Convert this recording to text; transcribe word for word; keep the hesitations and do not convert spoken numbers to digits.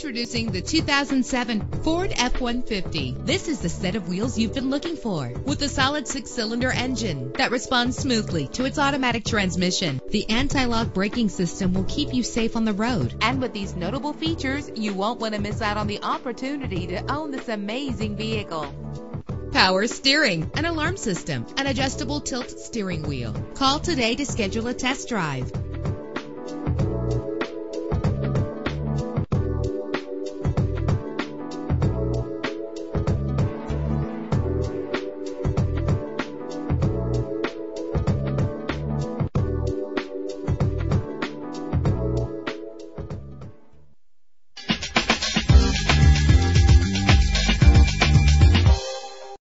Introducing the two thousand seven Ford F one fifty. This is the set of wheels you've been looking for, with a solid six-cylinder engine that responds smoothly to its automatic transmission. The anti-lock braking system will keep you safe on the road. And with these notable features, you won't want to miss out on the opportunity to own this amazing vehicle. Power steering, an alarm system, an adjustable tilt steering wheel. Call today to schedule a test drive.